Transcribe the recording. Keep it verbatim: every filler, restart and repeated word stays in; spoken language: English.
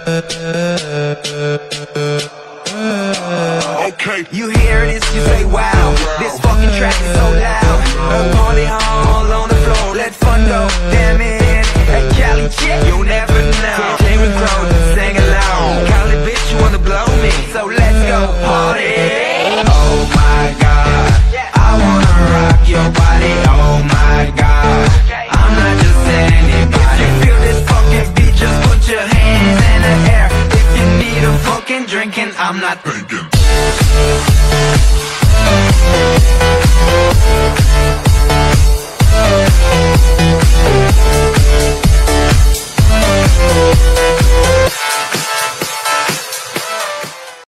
Okay. You hear this, you say wow, this fucking track is so loud. Party all